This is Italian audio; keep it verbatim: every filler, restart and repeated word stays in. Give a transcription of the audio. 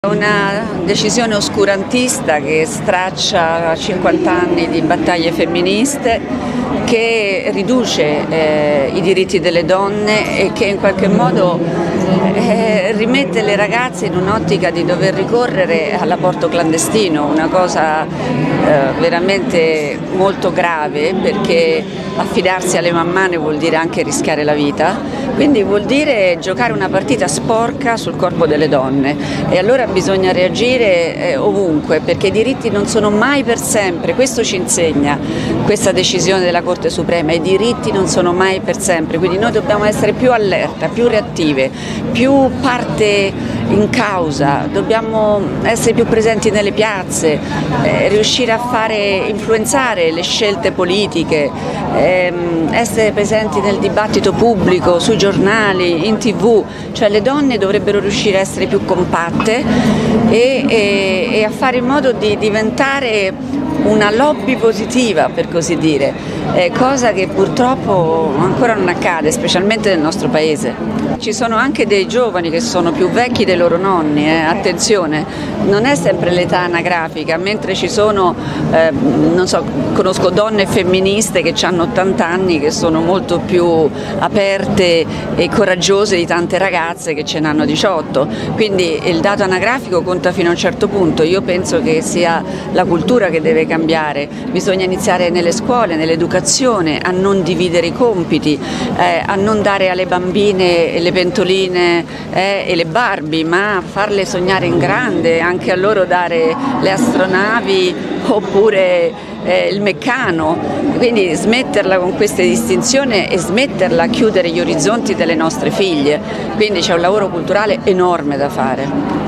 Una decisione oscurantista che straccia cinquanta anni di battaglie femministe, che riduce eh, i diritti delle donne e che in qualche modo eh, rimette le ragazze in un'ottica di dover ricorrere all'aborto clandestino, una cosa eh, veramente molto grave, perché affidarsi alle mammane vuol dire anche rischiare la vita, quindi vuol dire giocare una partita sporca sul corpo delle donne, e allora bisogna reagire eh, ovunque, perché i diritti non sono mai per sempre. Questo ci insegna questa decisione della Corte Suprema: i diritti non sono mai per sempre, quindi noi dobbiamo essere più allerta, più reattive, più parte in causa, dobbiamo essere più presenti nelle piazze, eh, riuscire a fare influenzare le scelte politiche, ehm, essere presenti nel dibattito pubblico, sui giornali, in tv, cioè le donne dovrebbero riuscire a essere più compatte e, e, e a fare in modo di diventare una lobby positiva, per così dire, eh, cosa che purtroppo ancora non accade, specialmente nel nostro paese. Ci sono anche dei giovani che sono più vecchi dei loro nonni, eh, attenzione, non è sempre l'età anagrafica, mentre ci sono, eh, non so, conosco donne femministe che hanno ottanta anni, che sono molto più aperte e coraggiose di tante ragazze che ce ne hanno diciotto, quindi il dato anagrafico conta fino a un certo punto. Io penso che sia la cultura che deve cambiare, bisogna iniziare nelle scuole, nell'educazione, a non dividere i compiti, eh, a non dare alle bambine le pentoline eh, e le Barbie, ma a farle sognare in grande, anche a loro dare le astronavi oppure eh, il meccano, quindi smetterla con queste distinzioni e smetterla a chiudere gli orizzonti delle nostre figlie, quindi c'è un lavoro culturale enorme da fare.